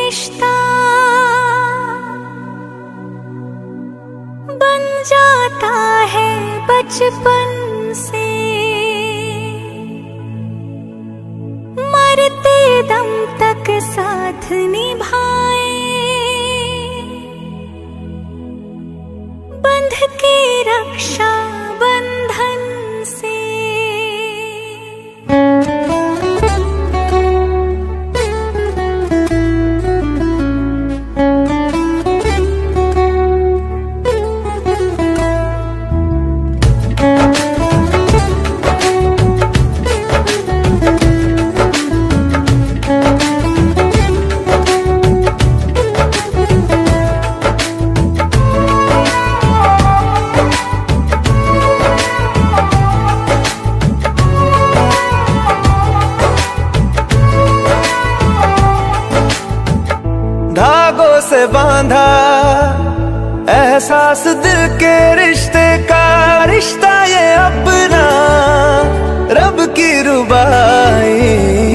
रिश्ता बन जाता है बचपन से, मरते दम तक साथ निभाए, बंध के रक्षा बंधन से। धागों से बांधा एहसास दिल के रिश्ते का, रिश्ता ये अपना रब की रुबाई।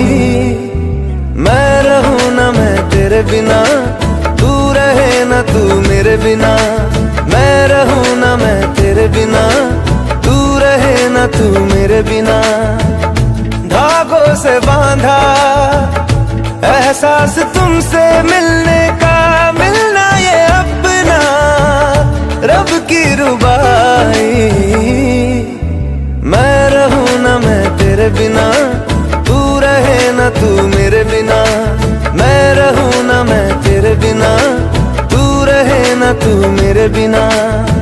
मैं रहूं ना मैं तेरे बिना, तू रहे ना तू मेरे बिना। मैं रहूं ना मैं तेरे बिना, तू रहे ना तू मेरे बिना। धागों से बांधा एहसास तुमसे मिलने का, मिलना ये अपना रब की रुबाई। मैं रहूं ना मैं तेरे बिना, तू रहे ना तू मेरे बिना। मैं रहूं ना मैं तेरे बिना, तू रहे ना तू मेरे बिना।